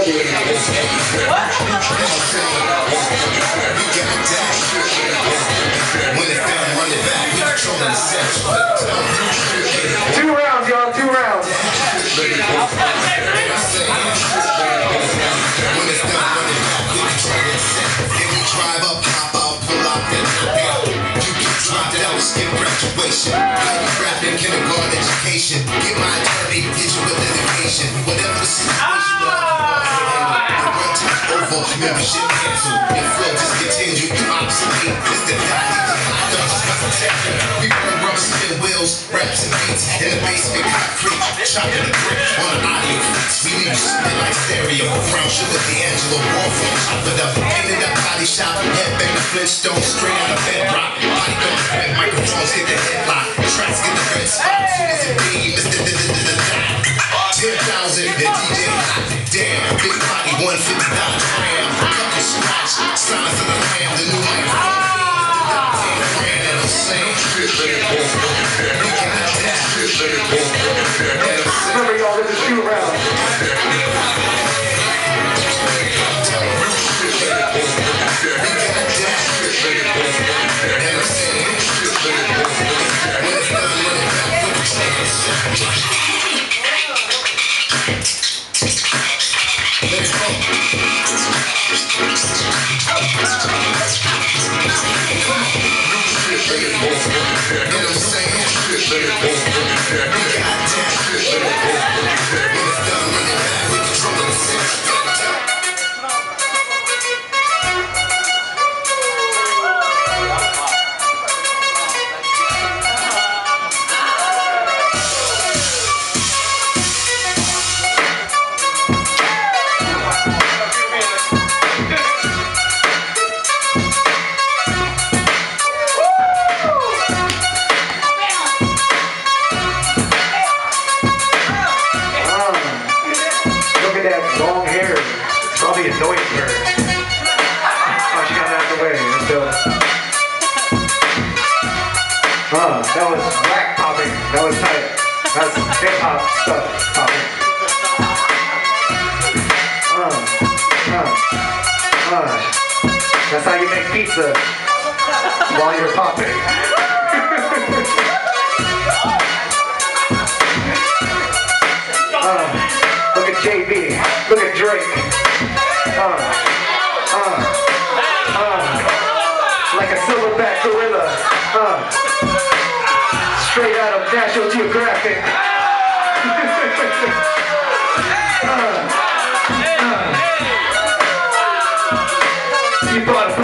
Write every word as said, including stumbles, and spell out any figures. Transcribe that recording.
Two rounds, y'all, two rounds. Drive up, hop out, pull out, then you get dropped out, skip graduation. Rapping, kindergarten education. Get my attorney, get you a dedication. Whatever the situation, the one time over, membership canceled. Your flow just continue, obsolete. It's the we burn rubber spin wheels, raps and beats. In the basement, concrete, chopping the brick on an audio freaks. We leave you spin like stereo. From sugar, D'Angelo, war from chop it up. Ended up body shop, headbang the Flintstone, straight on the bedrock. Body guns, red microphones, hit the headlock. Tracks get the red spot, soon as it be, Mister ten thousand, the D J hot, damn. Big body, one fifty dollars gram. Couple scratch, silence of the lamb, the new microphone. Remember, y'all, this is two rounds. Long hair, probably annoying her. Oh, she got out of the way. Let's do it. Uh, that was whack popping. That was tight. That's hip hop stuff popping. Uh, uh, uh. That's how you make pizza while you're popping. uh. Look at J B, look at Drake, uh, uh, uh, like a silverback gorilla, uh, straight out of National Geographic, uh, uh, you bought a